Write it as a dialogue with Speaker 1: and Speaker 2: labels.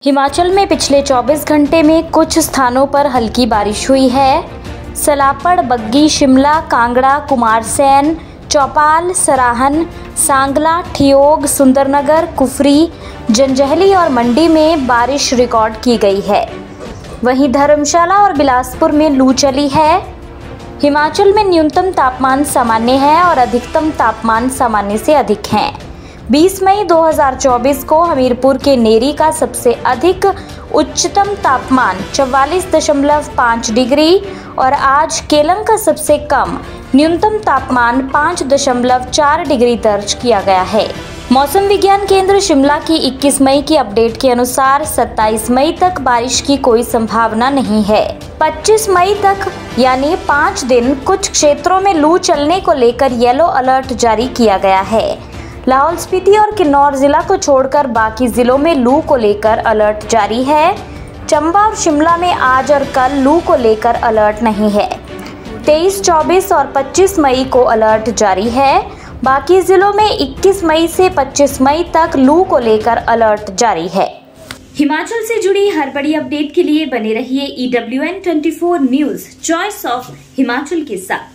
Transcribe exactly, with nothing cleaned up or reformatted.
Speaker 1: हिमाचल में पिछले चौबीस घंटे में कुछ स्थानों पर हल्की बारिश हुई है। सलापड़, बग्गी, शिमला, कांगड़ा, कुमारसैन, चौपाल, सराहन, सांगला, ठियोग, सुंदरनगर, कुफरी, जंजैहली और मंडी में बारिश रिकॉर्ड की गई है। वहीं धर्मशाला और बिलासपुर में लू चली है। हिमाचल में न्यूनतम तापमान सामान्य है और अधिकतम तापमान सामान्य से अधिक है। बीस मई दो हज़ार चौबीस को हमीरपुर के नेरी का सबसे अधिक उच्चतम तापमान चौवालीस दशमलव पाँच डिग्री और आज केलंग का सबसे कम न्यूनतम तापमान पाँच दशमलव चार डिग्री दर्ज किया गया है। मौसम विज्ञान केंद्र शिमला की इक्कीस मई की अपडेट के अनुसार सत्ताईस मई तक बारिश की कोई संभावना नहीं है। पच्चीस मई तक यानी पाँच दिन कुछ क्षेत्रों में लू चलने को लेकर येलो अलर्ट जारी किया गया है। लाहौल स्पीति और किन्नौर जिला को छोड़कर बाकी जिलों में लू को लेकर अलर्ट जारी है। चंबा और शिमला में आज और कल लू को लेकर अलर्ट नहीं है। तेईस, चौबीस और पच्चीस मई को अलर्ट जारी है। बाकी जिलों में इक्कीस मई से पच्चीस मई तक लू को लेकर अलर्ट जारी है।
Speaker 2: हिमाचल से जुड़ी हर बड़ी अपडेट के लिए बने रहिए E W N twenty four news, choice of Himachal के साथ।